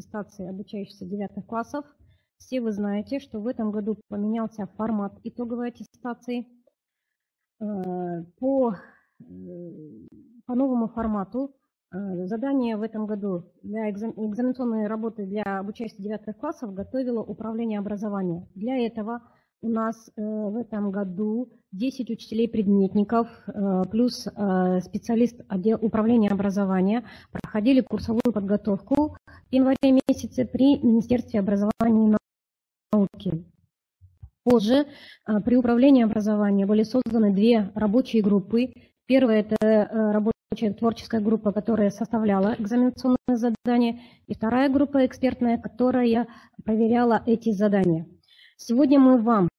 аттестации обучающихся 9 классов. Все вы знаете, что в этом году поменялся формат итоговой аттестации. По новому формату задания в этом году для экзаменационной работы для обучающихся 9 классов готовило Управление образования. Для этого у нас в этом году 10 учителей-предметников плюс специалист отдела управления образования проходили курсовую подготовку в январе месяце при Министерстве образования и науки. Позже при управлении образования были созданы две рабочие группы. Первая – это рабочая творческая группа, которая составляла экзаменационные задания, и вторая группа экспертная, которая проверяла эти задания. Сегодня мы вам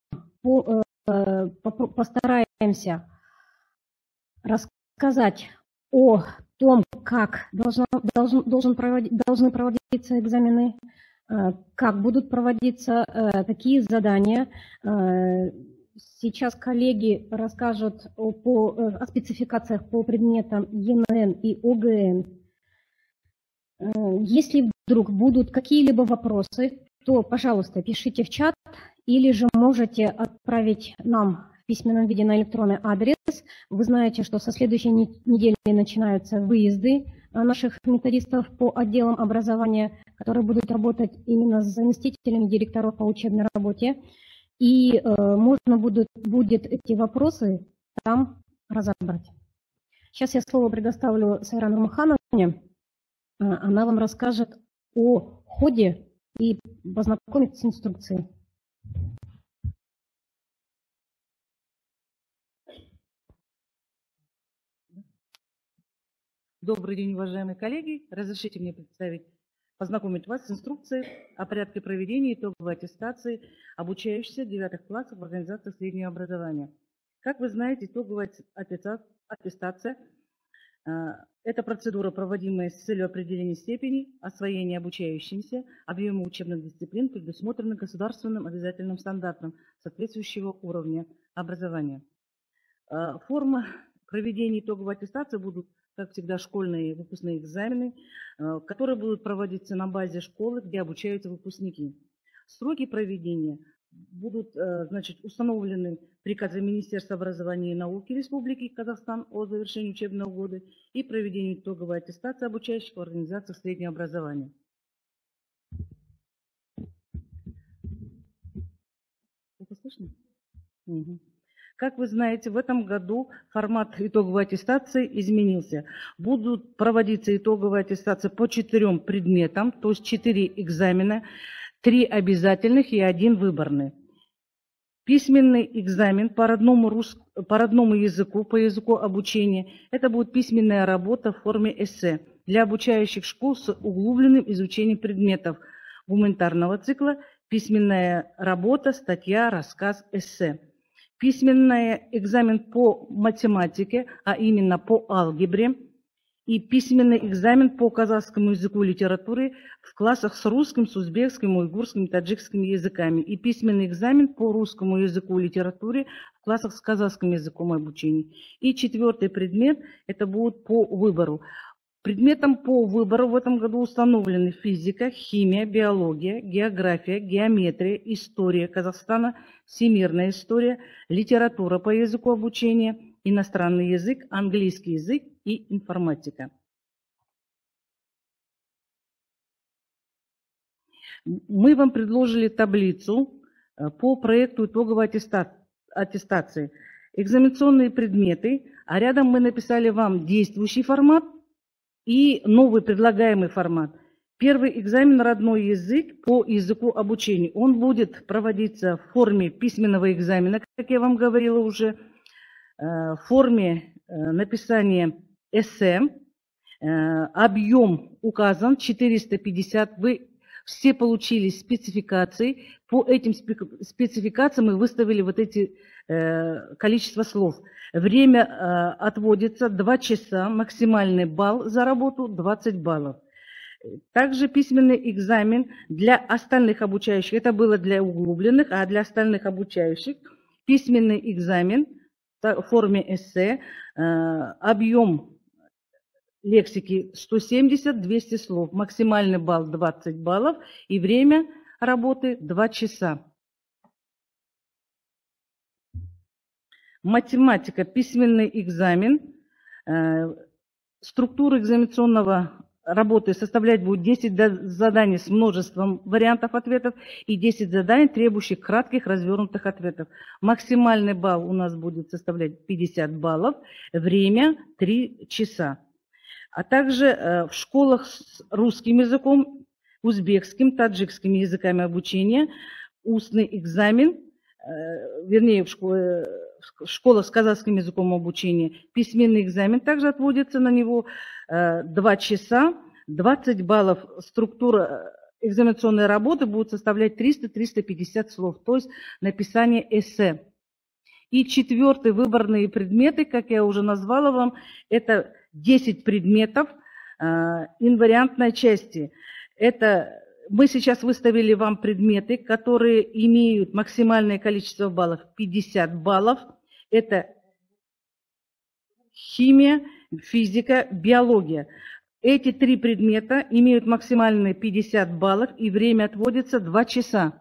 постараемся рассказать о том, как должны проводиться экзамены, как будут проводиться, какие задания. Сейчас коллеги расскажут о спецификациях по предметам ЕНН и ОГН. Если вдруг будут какие-либо вопросы, то, пожалуйста, пишите в чат или же можете отправить нам в письменном виде на электронный адрес. Вы знаете, что со следующей недели начинаются выезды наших методистов по отделам образования, которые будут работать именно с заместителями директоров по учебной работе. И можно будет эти вопросы там разобрать. Сейчас я слово предоставлю Сайран Нурмухановне. Она вам расскажет о ходе и познакомит с инструкцией. Добрый день, уважаемые коллеги. Разрешите мне познакомить вас с инструкцией о порядке проведения итоговой аттестации обучающихся 9 классов в организациях среднего образования. Как вы знаете, итоговая аттестация – это процедура, проводимая с целью определения степени освоения обучающимся объема учебных дисциплин, предусмотренных государственным обязательным стандартом соответствующего уровня образования. Форма проведения итоговой аттестации будут, как всегда, школьные выпускные экзамены, которые будут проводиться на базе школы, где обучаются выпускники. Сроки проведения будут установлены приказом Министерства образования и науки Республики Казахстан о завершении учебного года и проведению итоговой аттестации обучающих в организациях среднего образования. Это слышно? Угу. Как вы знаете, в этом году формат итоговой аттестации изменился. Будут проводиться итоговые аттестации по 4 предметам, то есть 4 экзамена, 3 обязательных и 1 выборный. Письменный экзамен по родному языку, по языку обучения. Это будет письменная работа в форме эссе для обучающих школ с углубленным изучением предметов гуманитарного цикла, письменная работа, статья, рассказ, эссе. Письменный экзамен по математике, а именно по алгебре, и письменный экзамен по казахскому языку и литературе в классах с русским, с узбекским, уйгурским и таджикским языками, и письменный экзамен по русскому языку и литературе в классах с казахским языком обучения. И 4-й предмет – это будет по выбору. Предметом по выбору в этом году установлены физика, химия, биология, география, геометрия, история Казахстана, всемирная история, литература по языку обучения, иностранный язык, английский язык и информатика. Мы вам предложили таблицу по проекту итоговой аттестации. Экзаменационные предметы, а рядом мы написали вам действующий формат и новый предлагаемый формат. Первый экзамен родной язык по языку обучения. Он будет проводиться в форме письменного экзамена, как я вам говорила уже, в форме написания эссе. Объем указан 450. Вы все получили спецификации. По этим спецификациям мы выставили вот эти количество слов. Время отводится 2 часа, максимальный балл за работу 20 баллов. Также письменный экзамен для остальных обучающих, это было для углубленных, а для остальных обучающих письменный экзамен в форме эссе, объем лексики 170-200 слов. Максимальный балл 20 баллов и время работы 2 часа. Математика, письменный экзамен. Структура экзаменационного работы составлять будет 10 заданий с множеством вариантов ответов и 10 заданий, требующих кратких развернутых ответов. Максимальный балл у нас будет составлять 50 баллов, время 3 часа. А также в школах с русским языком, узбекским, таджикским языками обучения устный экзамен, вернее, в школах с казахским языком обучения письменный экзамен также отводится на него 2 часа, 20 баллов. Структура экзаменационной работы будет составлять 300-350 слов, то есть написание эссе. И четвертый, выборные предметы, как я уже назвала вам, это 10 предметов инвариантной части. Это мы сейчас выставили вам предметы, которые имеют максимальное количество баллов 50 баллов. Это химия, физика, биология. Эти 3 предмета имеют максимальные 50 баллов и время отводится 2 часа.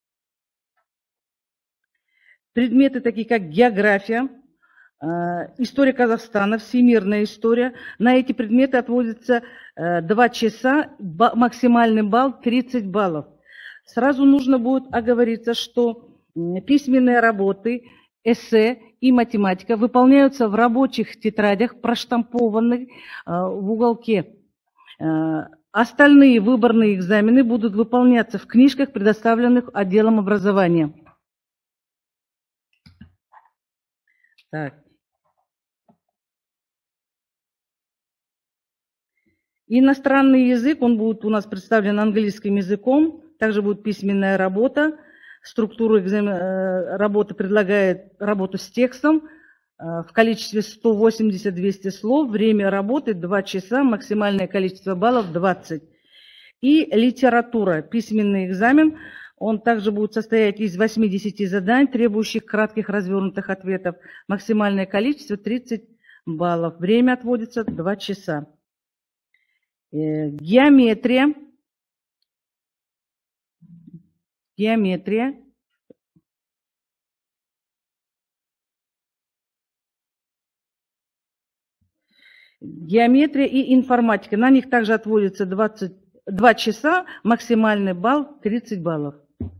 Предметы такие как география, история Казахстана, всемирная история. На эти предметы отводится 2 часа, максимальный балл 30 баллов. Сразу нужно будет оговориться, что письменные работы, эссе и математика выполняются в рабочих тетрадях, проштампованных в уголке. Остальные выборные экзамены будут выполняться в книжках, предоставленных отделом образования. Так. Иностранный язык, он будет у нас представлен английским языком, также будет письменная работа. Структура работы предлагает работу с текстом в количестве 180-200 слов, время работы 2 часа, максимальное количество баллов 20. И литература, письменный экзамен, он также будет состоять из 80 заданий, требующих кратких развернутых ответов, максимальное количество 30 баллов, время отводится 2 часа. Геометрия. Геометрия. Геометрия и информатика. На них также отводится 22 часа, максимальный балл 30 баллов.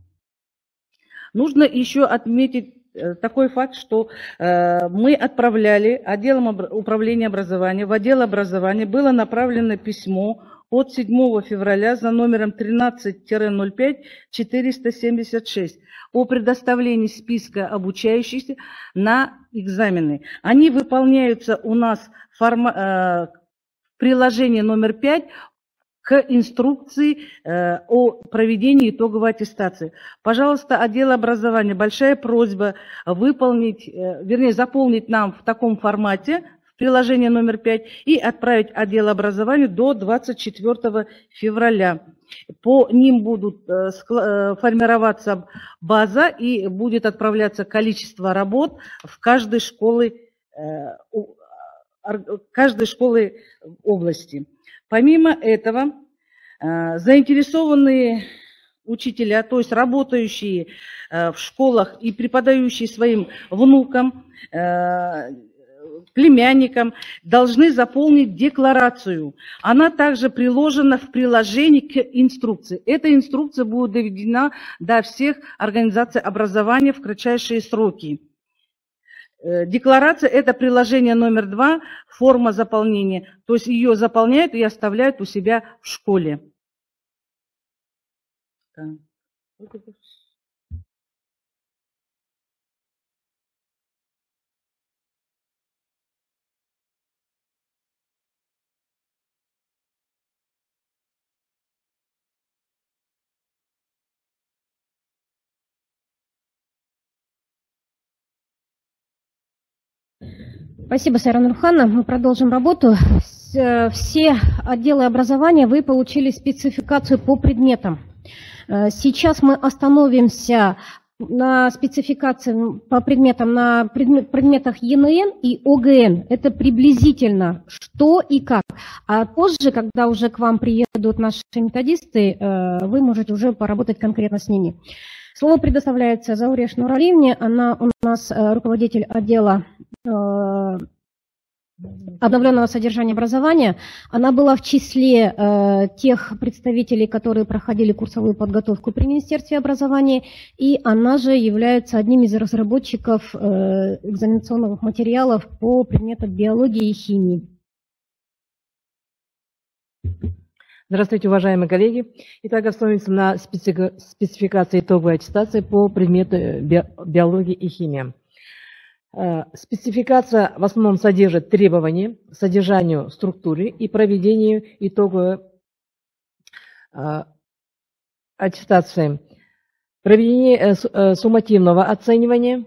Нужно еще отметить такой факт, что мы отправляли отделом управления образования, в отдел образования было направлено письмо от 7 февраля за номером 13-05-476 о предоставлении списка обучающихся на экзамены. Они выполняются у нас в приложении номер 5 к инструкции о проведении итоговой аттестации. Пожалуйста, отдел образования, большая просьба выполнить, вернее, заполнить нам в таком формате, в приложение номер 5, и отправить отдел образования до 24 февраля. По ним будут формироваться база и будет отправляться количество работ в каждой школе области. Помимо этого, заинтересованные учителя, то есть работающие в школах и преподающие своим внукам, племянникам, должны заполнить декларацию. Она также приложена в приложении к инструкции. Эта инструкция будет доведена до всех организаций образования в кратчайшие сроки. Декларация – это приложение номер 2, форма заполнения. То есть ее заполняют и оставляют у себя в школе. Спасибо, Сайра Нурхановна. Мы продолжим работу. Все отделы образования, вы получили спецификацию по предметам. Сейчас мы остановимся на спецификации по предметам, на предметах ЕНН и ОГН. Это приблизительно что и как. А позже, когда уже к вам приедут наши методисты, вы можете уже поработать конкретно с ними. Слово предоставляется Зауре Шнуралиевне. Она у нас руководитель отдела обновленного содержания образования. Она была в числе тех представителей, которые проходили курсовую подготовку при Министерстве образования, и она же является одним из разработчиков экзаменационных материалов по предметам биологии и химии. Здравствуйте, уважаемые коллеги. Итак, остановимся на спецификации итоговой аттестации по предмету биологии и химии. Спецификация в основном содержит требования к содержанию, структуре и проведению итоговой аттестации. Проведение суммативного оценивания.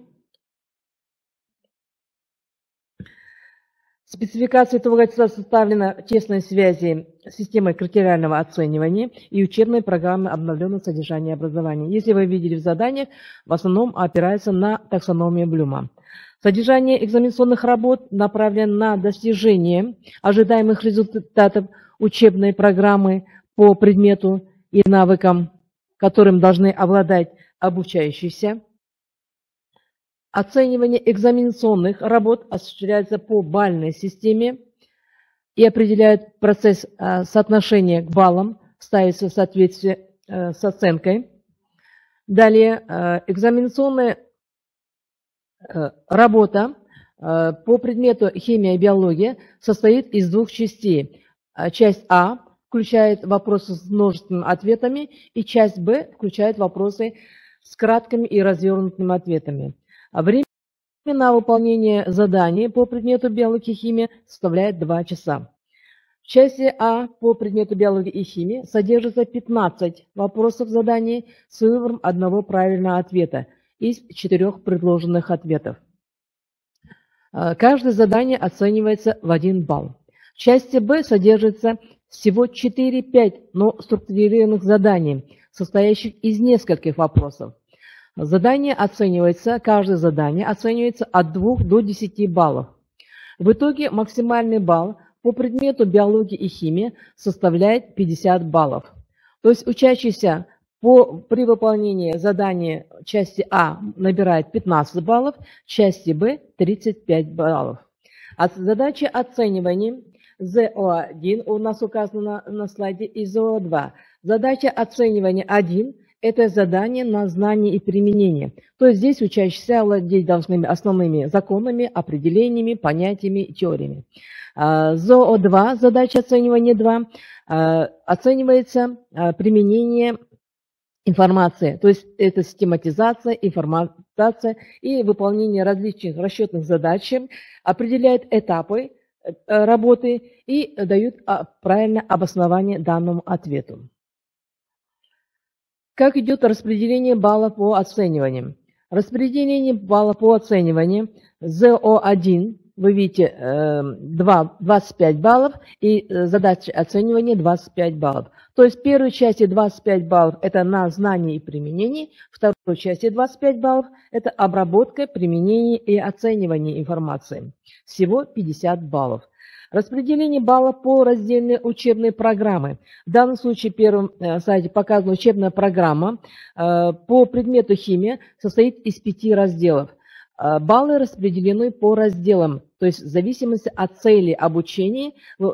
Спецификация итоговой аттестации составлена в тесной связи с системой критериального оценивания и учебной программы обновленного содержания образования. Если вы видели в заданиях, в основном опирается на таксономию Блюма. Содержание экзаменационных работ направлено на достижение ожидаемых результатов учебной программы по предмету и навыкам, которым должны обладать обучающиеся. Оценивание экзаменационных работ осуществляется по балльной системе и определяет процесс соотношения к баллам, ставится в соответствии с оценкой. Далее, экзаменационная работа по предмету химия и биология состоит из двух частей. Часть А включает вопросы с множественными ответами, и часть Б включает вопросы с краткими и развернутыми ответами. Время на выполнение заданий по предмету биологии и химии составляет 2 часа. В части А по предмету биологии и химии содержится 15 вопросов заданий с выбором одного правильного ответа из 4 предложенных ответов. Каждое задание оценивается в 1 балл. В части Б содержится всего 4-5, но структурированных заданий, состоящих из нескольких вопросов. Каждое задание оценивается от 2 до 10 баллов. В итоге максимальный балл по предмету биологии и химии составляет 50 баллов. То есть учащийся при выполнении задания части А набирает 15 баллов, части Б 35 баллов. Задача оценивания ЗО1 у нас указана на слайде и ЗО2. Задача оценивания 1 – это задание на знание и применение. То есть здесь учащиеся владеть должны основными законами, определениями, понятиями и теориями. ЗО2, задача оценивания 2, оценивается применение информации, то есть это систематизация, информатизация и выполнение различных расчетных задач, определяет этапы работы и дают правильное обоснование данному ответу. Как идет распределение баллов по оцениванию? Распределение баллов по оцениванию ЗО1, вы видите, 25 баллов и задача оценивания 25 баллов. То есть в первой части 25 баллов – это на знание и применение, в второй части 25 баллов – это обработка, применение и оценивание информации. Всего 50 баллов. Распределение баллов по раздельной учебной программе. В данном случае в первом слайде показана учебная программа по предмету химия, состоит из 5 разделов. Баллы распределены по разделам, то есть в зависимости от цели обучения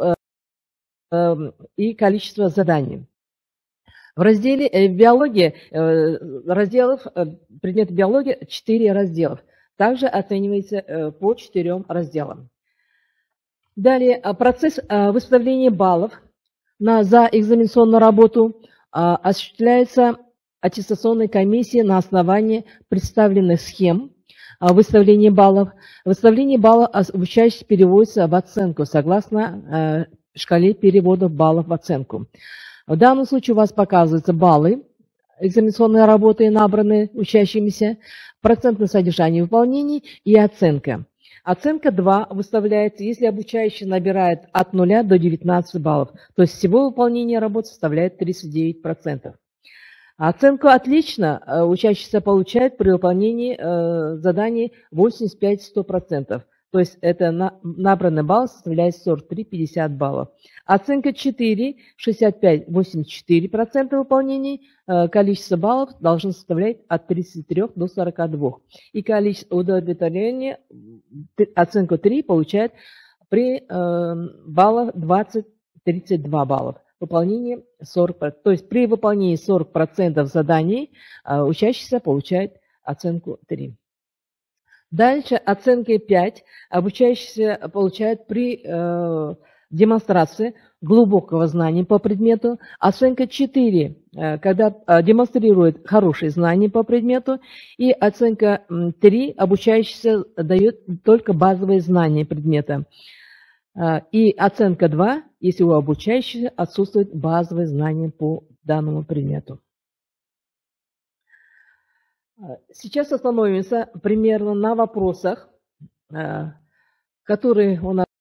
и количества заданий. В разделе биологии, предмет биологии 4 разделов. Также оценивается по 4 разделам. Далее, процесс выставления баллов за экзаменационную работу осуществляется аттестационной комиссией на основании представленных схем выставления баллов. Выставление баллов обучающийся переводится в оценку согласно шкале перевода баллов в оценку. В данном случае у вас показываются баллы экзаменационной работы, набранные учащимися, процентное содержание выполнений и оценка. Оценка 2 выставляется, если обучающий набирает от 0 до 19 баллов. То есть всего выполнение работы составляет 39%. Оценку «отлично» учащийся получает при выполнении заданий 85-100%. То есть это набранный балл составляет 43-50 баллов. Оценка 4, 65-84% выполнений, количество баллов должно составлять от 33 до 42. И количество удовлетворения, оценку 3 получает при баллах 20-32 баллов. Выполнение 40%. То есть при выполнении 40% заданий учащийся получает оценку 3. Дальше оценкой 5 обучающийся получает при демонстрации глубокого знания по предмету. Оценка 4, когда демонстрирует хорошие знания по предмету. И оценка 3, обучающийся дает только базовые знания предмета. И оценка 2, если у обучающего отсутствует базовые знания по данному предмету. Сейчас остановимся примерно на вопросах, которые у нас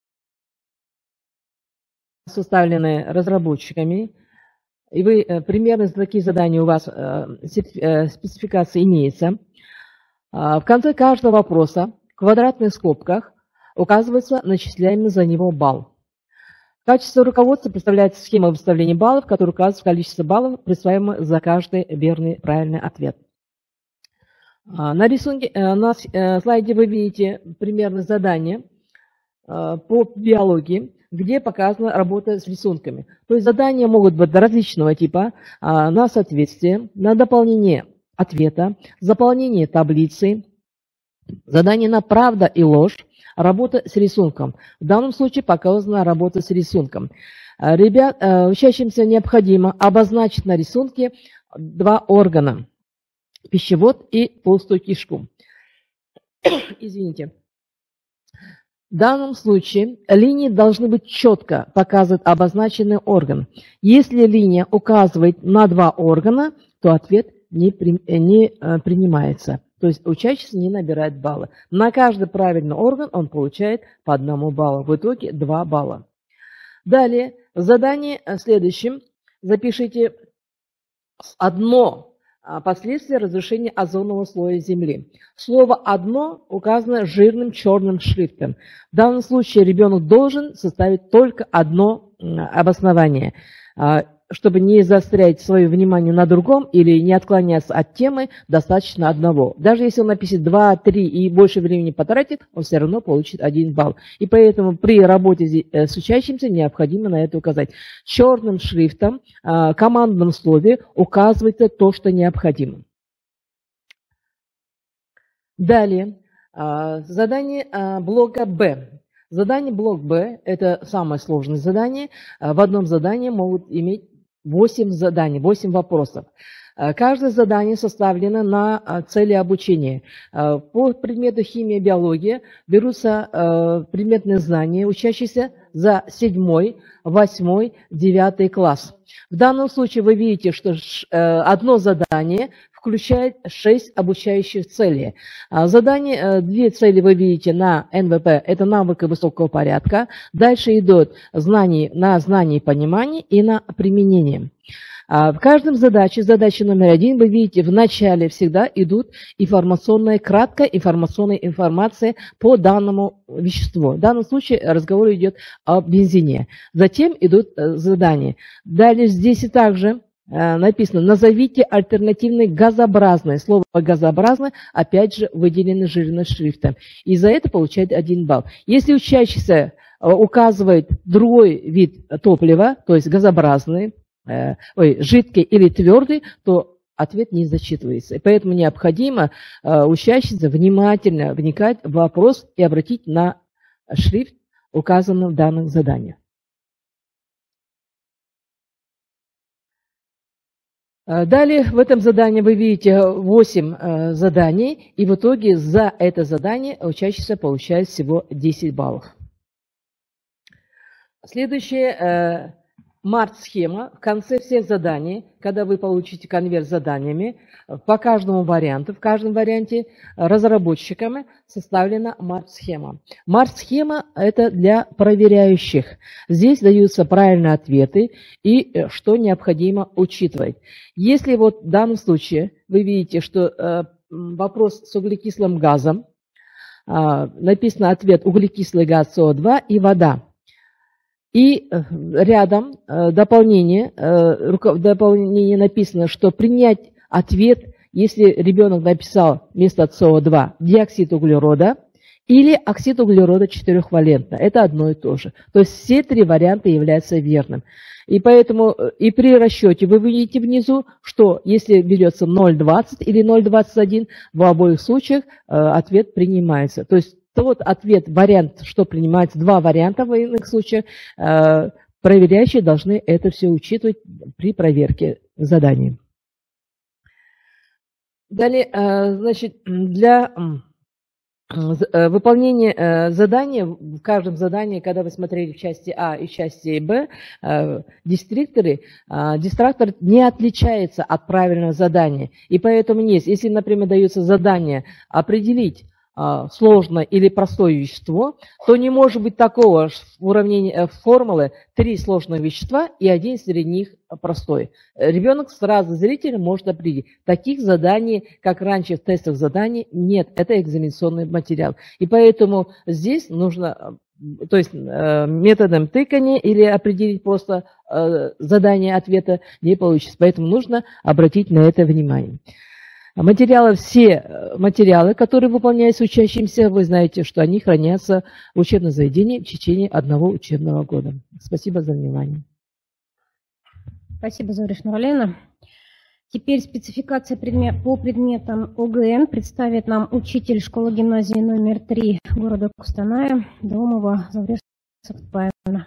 составлены разработчиками. И вы примерно такие задания у вас спецификация имеется. В конце каждого вопроса в квадратных скобках указывается начисляемый за него балл. В качестве руководства представляется схема выставления баллов, которая указывает количество баллов, присваиваемых за каждый верный правильный ответ. На рисунке, на слайде вы видите примерно задание по биологии, где показана работа с рисунками. То есть задания могут быть различного типа, на соответствие, на дополнение ответа, заполнение таблицы, задание на правда и ложь, работа с рисунком. В данном случае показана работа с рисунком. Учащимся необходимо обозначить на рисунке два органа. Пищевод и толстую кишку. Извините. В данном случае линии должны быть четко показывать обозначенный орган. Если линия указывает на два органа, то ответ не принимается. То есть учащийся не набирает баллы. На каждый правильный орган он получает по 1 баллу. В итоге 2 балла. Далее, в задании следующем запишите одно последствия разрушения озонового слоя Земли. Слово «одно» указано жирным черным шрифтом. В данном случае ребенок должен составить только одно обоснование, чтобы не заострять свое внимание на другом или не отклоняться от темы, достаточно одного. Даже если он напишет 2, 3 и больше времени потратит, он все равно получит 1 балл. И поэтому при работе с учащимся необходимо на это указать. Черным шрифтом в командном слове указывается то, что необходимо. Далее, задание блока «Б». Задание блок «Б» – это самое сложное задание. В одном задании могут иметь 8 заданий, 8 вопросов. Каждое задание составлено на цели обучения. По предмету химия, биология берутся предметные знания, учащиеся за 7, 8, 9 класс. В данном случае вы видите, что одно задание включает 6 обучающих целей. Задание, 2 цели вы видите на НВП, это навыки высокого порядка. Дальше идут на знание и понимание и на применение. В каждом задаче, задача номер 1, вы видите, в начале всегда идут краткая информационная информация по данному веществу. В данном случае разговор идет о бензине. Затем идут задания. Далее здесь и также написано «назовите альтернативные газообразные». Слово «газообразное» опять же выделено жирным шрифтом. И за это получает 1 балл. Если учащийся указывает другой вид топлива, то есть газообразный, жидкий или твердый, то ответ не зачитывается. И поэтому необходимо учащимся внимательно вникать в вопрос и обратить на шрифт, указанный в данном задании. Далее в этом задании вы видите 8 заданий, и в итоге за это задание учащийся получает всего 10 баллов. Следующее Март-схема в конце всех заданий, когда вы получите конверт с заданиями, по каждому варианту, в каждом варианте разработчиками составлена март-схема. Март-схема – это для проверяющих. Здесь даются правильные ответы и что необходимо учитывать. Если вот в данном случае вы видите, что вопрос с углекислым газом, написано ответ углекислый газ СО2 и вода. И рядом дополнение написано, что принять ответ, если ребенок написал вместо СО2 диоксид углерода или оксид углерода четырехвалентно. Это одно и то же. То есть все три варианта являются верным. И поэтому и при расчете вы видите внизу, что если берется 0,20 или 0,21, в обоих случаях ответ принимается. То есть тот ответ, вариант, что принимается, два варианта в иных случаях, проверяющие должны это все учитывать при проверке заданий. Далее, значит, для выполнения задания, в каждом задании, когда вы смотрели в части А и части Б, дистрактор не отличается от правильного задания. И поэтому есть, если, например, дается задание определить сложное или простое вещество, то не может быть такого уравнения формулы 3 сложных вещества и один среди них простой. Ребенок сразу зритель может определить. Таких заданий, как раньше в тестах заданий, нет. Это экзаменационный материал. И поэтому здесь нужно, то есть методом тыкания или определить просто задание ответа не получится. Поэтому нужно обратить на это внимание. Все материалы, которые выполняются учащимся, вы знаете, что они хранятся в учебном заведении в течение одного учебного года. Спасибо за внимание. Спасибо, Зориш Нуралиевна. Теперь спецификация по предметам ОГН представит нам учитель школы-гимназии номер 3 города Кустаная Даумова Завреж Сактпаевна.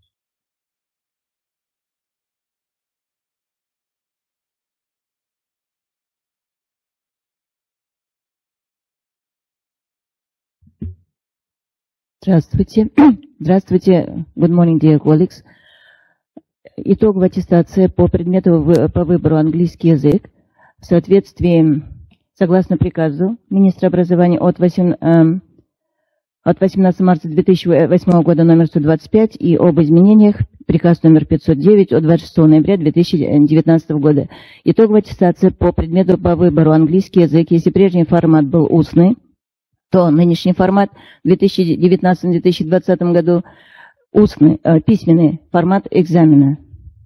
Здравствуйте. Здравствуйте. Good morning, dear colleagues. Итоговая аттестация по предмету по выбору английский язык в соответствии, согласно приказу министра образования от 18 марта 2008 года номер 125 и об изменениях приказ номер 509 от 26 ноября 2019 года. Итоговая аттестация по предмету по выбору английский язык, если прежний формат был устный, то нынешний формат в 2019-2020 году устный, письменный формат экзамена.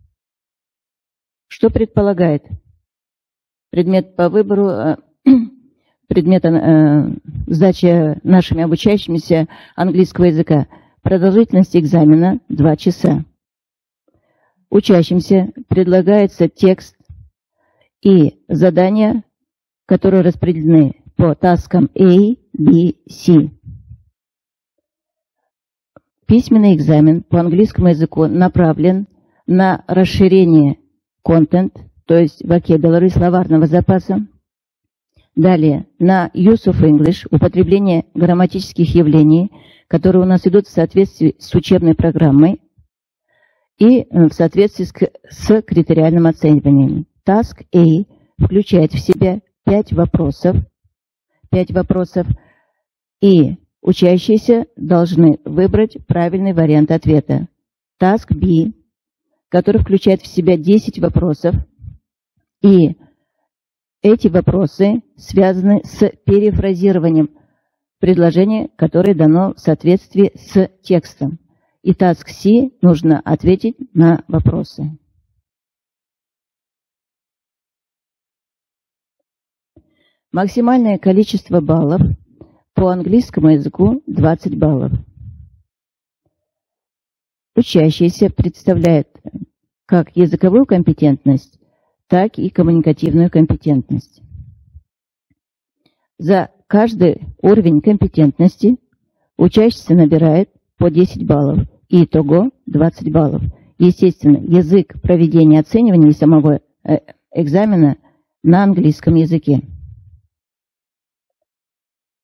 Что предполагает предмет по выбору, предмета сдачи нашими обучающимися английского языка? Продолжительность экзамена 2 часа. Учащимся предлагается текст и задания, которые распределены по таскам A, B, C. Письменный экзамен по английскому языку направлен на расширение content, то есть vocabulary, словарного запаса. Далее, на use of English, употребление грамматических явлений, которые у нас идут в соответствии с учебной программой и в соответствии с критериальным оцениванием. Task A включает в себя 5 вопросов, и учащиеся должны выбрать правильный вариант ответа. Task B, который включает в себя 10 вопросов, и эти вопросы связаны с перефразированием предложения, которое дано в соответствии с текстом. И Task C нужно ответить на вопросы. Максимальное количество баллов по английскому языку 20 баллов. Учащийся представляет как языковую компетентность, так и коммуникативную компетентность. За каждый уровень компетентности учащийся набирает по 10 баллов, и итого 20 баллов. Естественно, язык проведения оценивания самого экзамена на английском языке.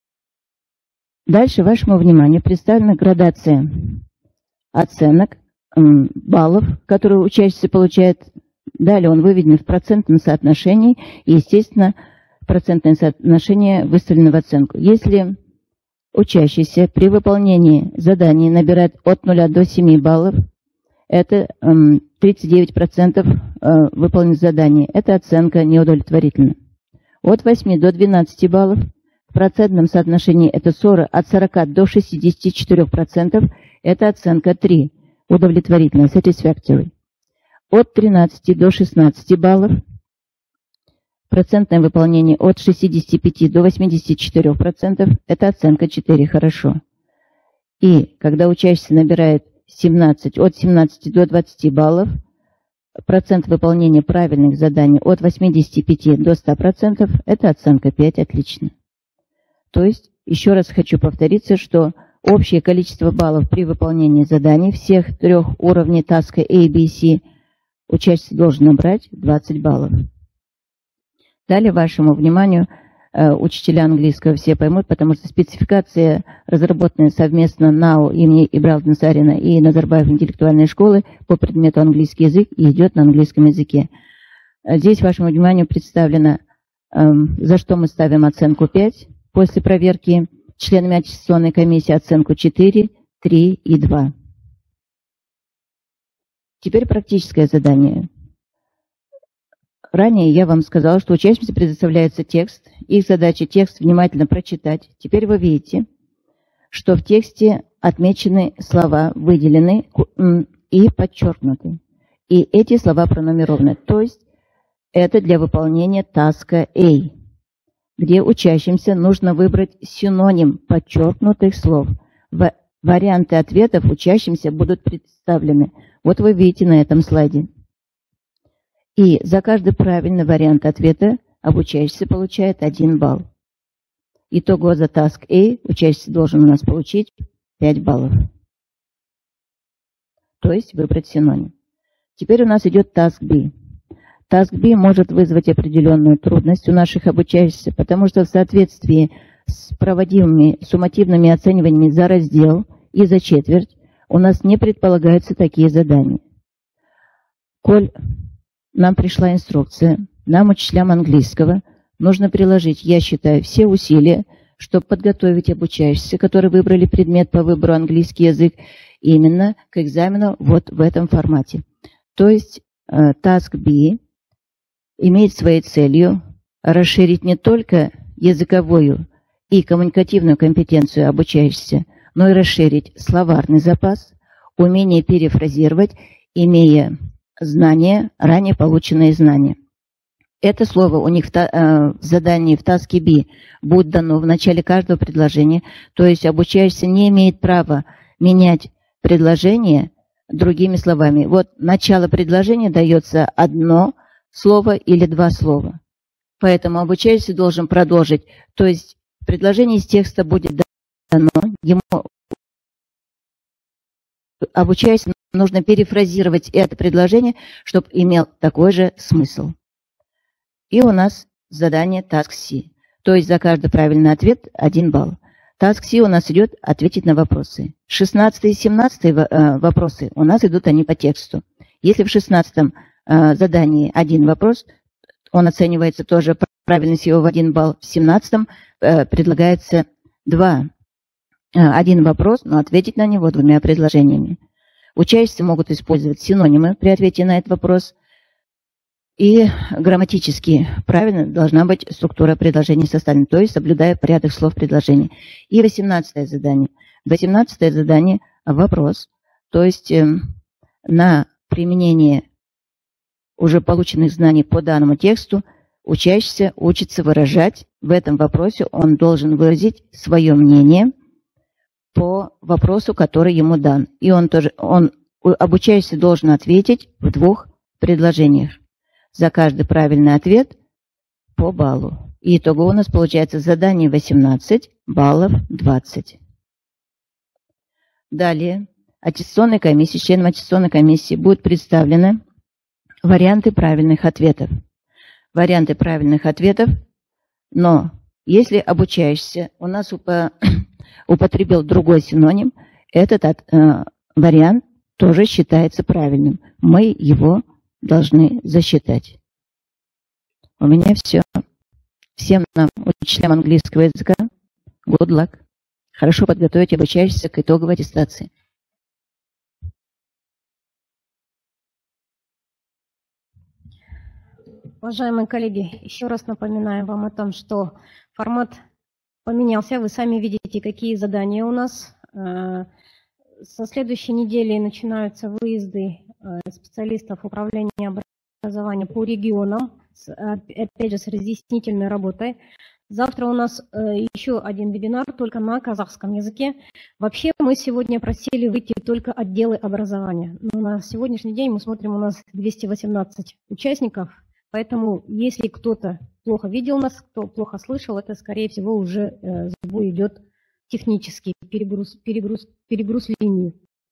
Дальше вашему вниманию представлена градация оценок баллов, которые учащийся получает. Далее он выведен в процентном соотношении, и, естественно, процентное соотношение выставлено в оценку. Если учащийся при выполнении заданий набирает от 0 до 7 баллов, это 39% выполненных заданий. Эта оценка неудовлетворительна. От 8 до 12 баллов в процентном соотношении это от 40 до 64%. Это оценка 3, удовлетворительная, satisfactory. От 13 до 16 баллов процентное выполнение от 65 до 84%. Это оценка 4, хорошо. И когда учащийся набирает от 17 до 20 баллов, процент выполнения правильных заданий от 85 до 100%, это оценка 5, отлично. То есть, еще раз хочу повториться, что общее количество баллов при выполнении заданий всех 3 уровней таска A, B, C учащийся должен набрать 20 баллов. Далее вашему вниманию учителя английского все поймут, потому что спецификация, разработанная совместно НАУ имени Ибралда Насарина и Назарбаев интеллектуальной школы по предмету английский язык и идет на английском языке. Здесь вашему вниманию представлено, за что мы ставим оценку 5. После проверки членами аттестационной комиссии оценку 4, 3 и 2. Теперь практическое задание. Ранее я вам сказала, что учащимся предоставляется текст. Их задача текст внимательно прочитать. Теперь вы видите, что в тексте отмечены слова, выделены и подчеркнуты. И эти слова пронумерованы. То есть это для выполнения таска A, где учащимся нужно выбрать синоним подчеркнутых слов. Варианты ответов учащимся будут представлены. Вот вы видите на этом слайде. И за каждый правильный вариант ответа обучающийся получает 1 балл. Итого за task A учащийся должен у нас получить 5 баллов. То есть выбрать синоним. Теперь у нас идет task B. Task B может вызвать определенную трудность у наших обучающихся, потому что в соответствии с проводимыми суммативными оцениваниями за раздел и за четверть у нас не предполагаются такие задания. Коль нам пришла инструкция, нам, учителям английского, нужно приложить, я считаю, все усилия, чтобы подготовить обучающихся, которые выбрали предмет по выбору английский язык, именно к экзамену вот в этом формате. То есть Task B имеет своей целью расширить не только языковую и коммуникативную компетенцию обучающихся, но и расширить словарный запас, умение перефразировать, имея знания, ранее полученные знания. Это слово у них в задании в таске B будет дано в начале каждого предложения, то есть обучающийся не имеет права менять предложение другими словами. Вот начало предложения дается одно слово или 2 слова. Поэтому обучающийся должен продолжить, то есть предложение из текста будет дано, ему обучающийся нужно перефразировать это предложение, чтобы имел такой же смысл. И у нас задание Task C. То есть за каждый правильный ответ 1 балл. Task C у нас идет ответить на вопросы. 16 и 17 вопросы у нас идут они по тексту. Если в 16 задании 1 вопрос, он оценивается тоже правильность его в 1 балл. В 17 предлагается 1 вопрос, но ответить на него 2 предложениями. Учащиеся могут использовать синонимы при ответе на этот вопрос. И грамматически правильно должна быть структура предложений составлена, то есть соблюдая порядок слов предложений. И 18 задание. 18 задание – вопрос, то есть на применение уже полученных знаний по данному тексту учащийся учится выражать. В этом вопросе он должен выразить свое мнение по вопросу, который ему дан. И обучающийся должен ответить в 2 предложениях. За каждый правильный ответ по баллу. И итого у нас получается задание 18, баллов 20. Далее аттестационной комиссии, членам аттестационной комиссии будут представлены варианты правильных ответов. Варианты правильных ответов, но если обучающийся у нас употребил другой синоним, этот вариант тоже считается правильным. Мы его должны засчитать. У меня все. Всем нам, учителям английского языка, good luck. Хорошо подготовить обучающихся к итоговой аттестации. Уважаемые коллеги, еще раз напоминаю вам о том, что формат поменялся. Вы сами видите, какие задания у нас. Со следующей недели начинаются выезды специалистов управления образования по регионам, опять же, с разъяснительной работой. Завтра у нас еще один вебинар только на казахском языке. Вообще мы сегодня просили выйти только отделы образования. Но на сегодняшний день мы смотрим, у нас 218 участников. Поэтому если кто-то плохо видел нас, кто плохо слышал, это, скорее всего, уже сбой идет технический, перегруз линии.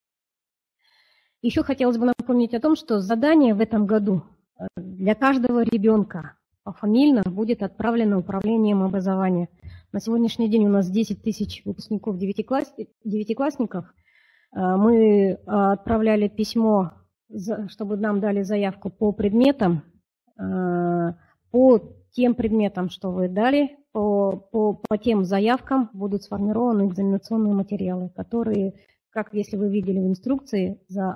Еще хотелось бы напомнить о том, что задание в этом году для каждого ребенка пофамильно будет отправлено управлением образования. На сегодняшний день у нас 10 тысяч выпускников девятиклассников. Мы отправляли письмо, чтобы нам дали заявку по предметам. По тем предметам, что вы дали, по тем заявкам будут сформированы экзаменационные материалы, которые, как если вы видели в инструкции, за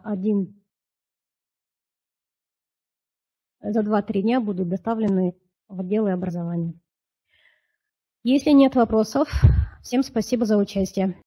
2-3 дня будут доставлены в отделы образования. Если нет вопросов, всем спасибо за участие.